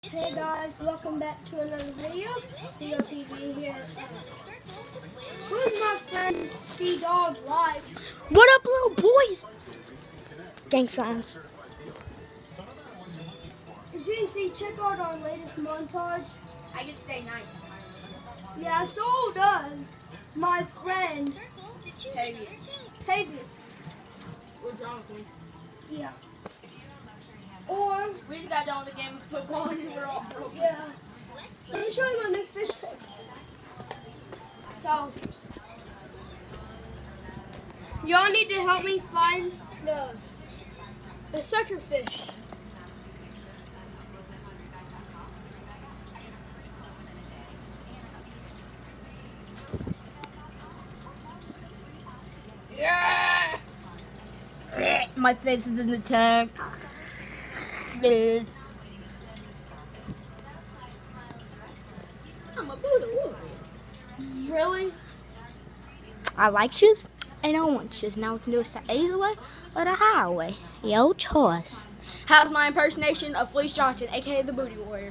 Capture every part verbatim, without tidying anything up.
Hey guys, welcome back to another video. C O T V here. Who's my friend C Dog Life? What up, little boys? Gang signs. As you can see, check out our latest montage. I can stay night. Yeah, so does my friend Tavius. Tavius. What's wrong with me? Yeah. Or, We just got done with the game of football and we're all broke. yeah. Let me show you my new fish tank. So, y'all need to help me find the, the sucker fish. Yeah. My face is in the tank. I'm a poodle. Really? I like shoes and I want shoes. Now we can do it the easy way or the highway. Your choice. How's my impersonation of Fleece Johnson, aka the Booty Warrior?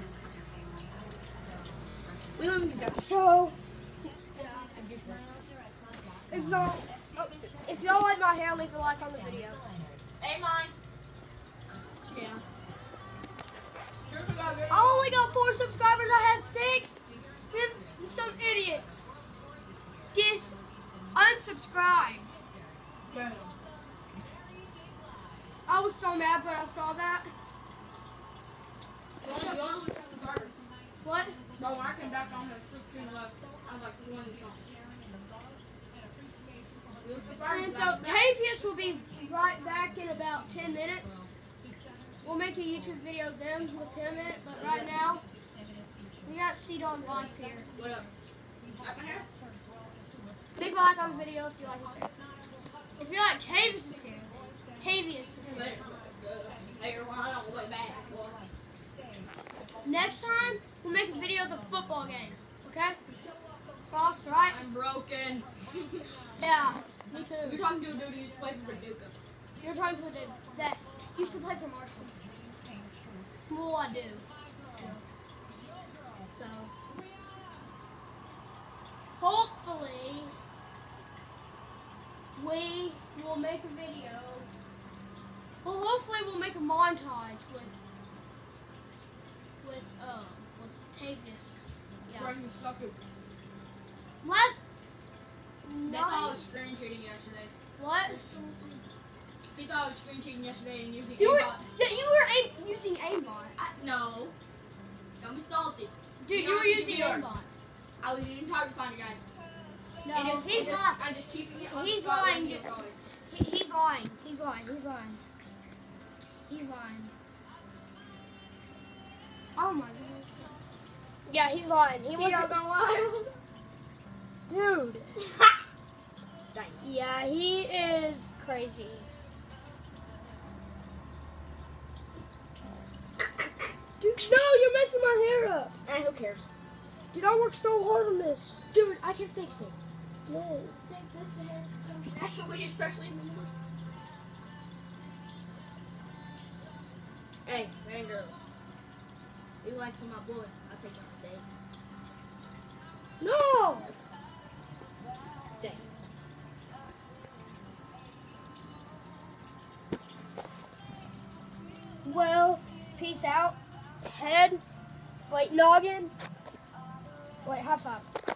We live in Kentucky. So, it's all, if y'all like my hair, leave a like on the video. Hey, mine. Yeah. Sure forgot good. I only got four subscribers. I had six. Then some idiots dis unsubscribe. Damn. I was so mad when I saw that. You only- you only lose half the garters. What? But when I came back on the freaking left, I was like, one and something. Lose the garters, And so I'm back. Tavius will be right back in about ten minutes. We'll make a YouTube video then with him in it, but right now we got C Dog Life here. What up? Like my hair? Leave a like on the video if you like his hair. If you like Tavius' hair, Tavius' hair. Later. Later, while I'm on the way back. Well, Next time we'll make a video of the football game. Okay? Cross, right? I'm broken. Yeah, me You're too. talking to a dude who used to play for Paducah. You're talking to a dude that used to play for Marshall. Well, I do. So, hopefully, we will make a video. Well, hopefully, we'll make a montage with with uh with Tavius. Yeah. Trying to suck it. Last They thought I night. was screen cheating yesterday. What? He thought I was screen cheating yesterday and using You were aimbot. yeah, you were aim, using aimbot. I, No. Don't be salty. dude, Be you were honest, using give me yours. aimbot. I was using Target Finder, guys. No, And just, he's and just, lying. I'm just keeping it on He's the spot lying. like he always. He, he's lying. He's lying. He's lying. He's lying. Oh my god. Yeah, he's lying. He See, wasn't. y'all gonna lie? Dude. Dang. Yeah, he is crazy. Dude, no, you're messing my hair up. And who cares? Dude, I worked so hard on this. Dude, I can fix it. No. Take this hair comes naturally, especially in the middle. Hey, man, girls. You like for my boy? I'll take you on a date. No. Dang. Well, peace out. Head. Wait, noggin. Wait, high five.